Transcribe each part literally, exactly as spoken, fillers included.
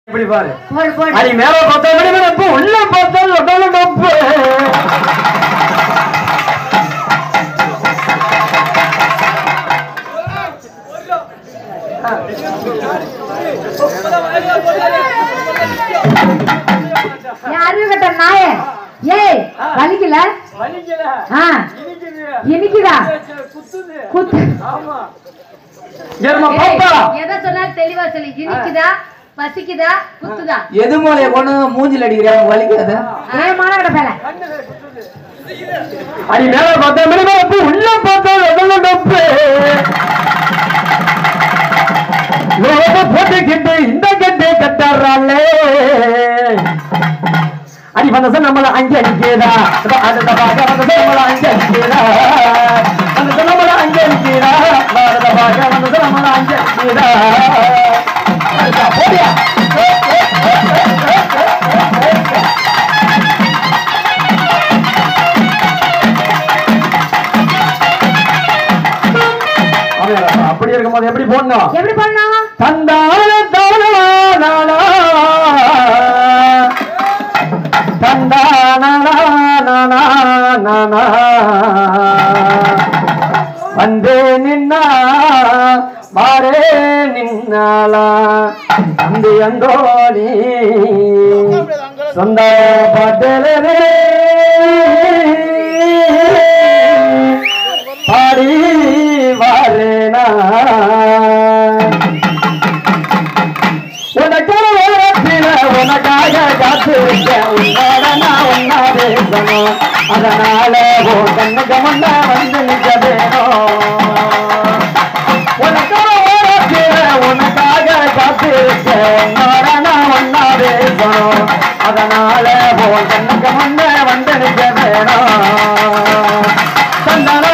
இப்படி பாரு அடி மேல பார்த்தா நப்பு உள்ள பார்த்தா நப்பு அறிவு கட்ட நாய ஏய் வலிக்கல இனிக்குதா குத்து எதை சொன்னாலும் தெளிவா சொல்லி இனிக்குதா பசிக்குதா குத்துதா எது மூலைய கொண்டு மூஞ்சில் அடிக்கிறாங்க வலிக்காத ஏன் மானவட பேல அடி மேல பார்த்தா நப்பு உள்ள பார்த்தா நப்பு போட்டு கிட்டு இந்த கட்டு கட்டாடுறாளே அடி வந்தச நம்மள அங்கே அடிக்கிறா அடுத்த பாக்க வந்தச நம்மள அங்கே அடிக்கிறா வந்தச நம்மள அங்கே அடிக்கிறா அடுத்த பாக்க வந்தச நம்மள அங்கே அடிக்கிறா போடியா அப்படி இருக்கும்போது எப்படி போடணும் எப்படி பண்ணணும் தந்தான தானா தந்தானா வந்தே நின்னா மாறே நின்னாலா தந்தி அந்தோணி சொந்த பாட்டலே பாடி வாரேனா உனக்கான உனக்காக காத்திருக்க உன்னோட நான் ஒன்னா பேசணும் அதனால ஓ கண்ணுக்கு முன்ன வந்து நிக்க வேணும் உனக்கான உனக்காக காத்திருக்க உன்னோட நான் ஒன்னா பேசணும் அதனால ஓ கண்ணுக்கு முன்ன வந்து நிக்க வேணும் தந்தனா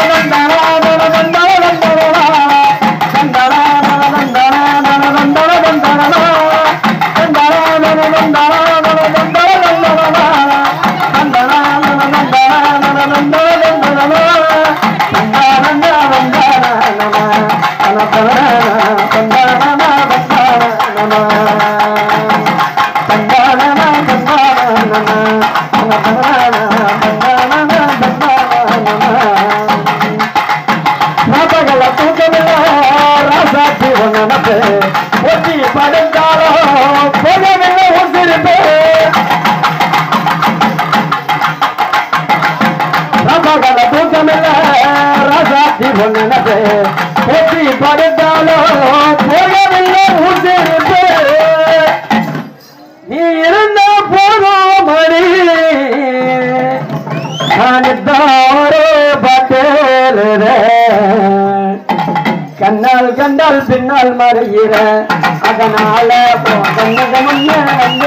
நீ இருந்த போதும் மணி கண்ணால் கண்டால் பின்னால் மறைகிற அதனால கண்ணக முன்ன வந்து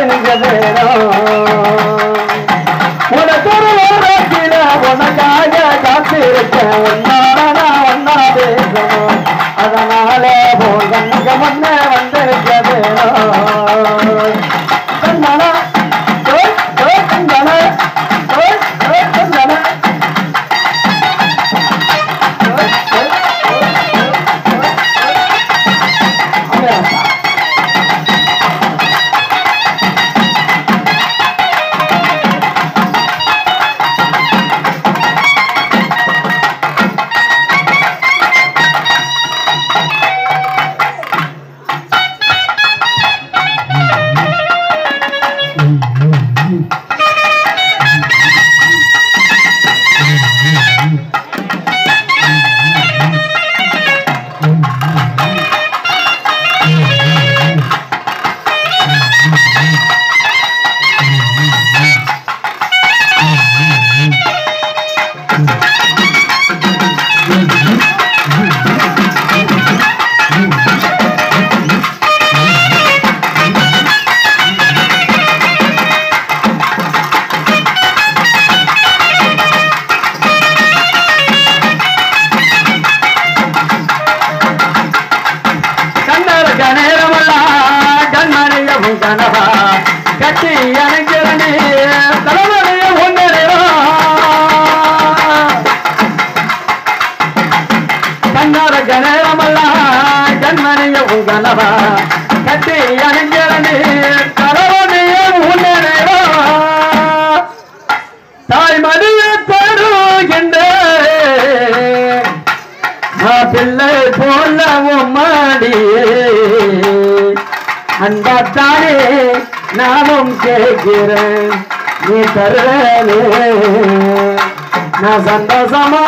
உனக்கு உனக்காக காத்திருக்க ஒன்னாட நான் ஒன்னா பேசணும் அதனால போ கண்ணக முன்ன வந்து கண்ணனா கண்ணனா கண்ணனா கட்டி அணைஞ்சரணி தலைவரைய ஒன்றா கண்ணார கணேரமல்லா கண்மனைய உங்கனவா கட்டி அணைஞ்சரணி தருகின்ற பிள்ளை போல உம்மாடி அன்பாத்தானே நானும் கேட்கிறேன் நீ தருவே நான் சந்தோஷமா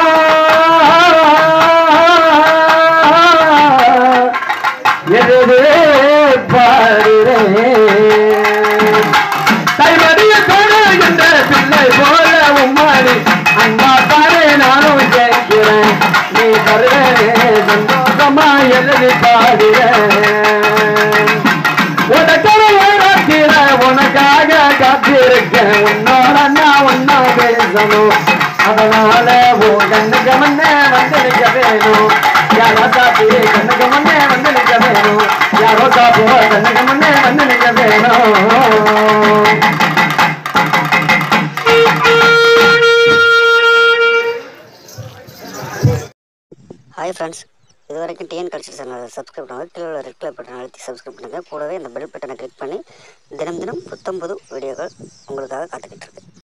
எதுவே பாடுறேன் தைமடிய தருகின்ற பிள்ளை போல உம்மாடி அன்பாத்தானே நானும் கேட்கிறேன் நீ தருவே சந்தோஷமா எழுதி பாடுறேன் உனக்காக உனக்காக காத்திருக்கேன் உன்னோட நான் ஒன்னா பேசணும் அதனால உன் கண்ணுக்கு முன்னே வந்து நிற்க வேணும் யாரோ சாப்பி கண்ணுக்கு முன்னே வந்து நிற்க வேணும் யாரோ சாப்போ கண்ணுக்கு முன்னே வந்து நிற்க வேணும் ஹாய் ஃப்ரெண்ட்ஸ், இது வரைக்கும் டிஎன் கல்ச்சர் சேனலை சப்ஸ்கிரைப் பண்ணுங்கள். கீழே உள்ள ரெட் கலர் பட்டனை அழுத்தி சப்ஸ்கிரைப் பண்ணுங்கள். கூடவே இந்த பெல் பட்டனை கிளிக் பண்ணி தினம் தினம் புத்தம் புது வீடியோக்கள் உங்களுக்காக காத்துக்கிட்டு இருக்கு.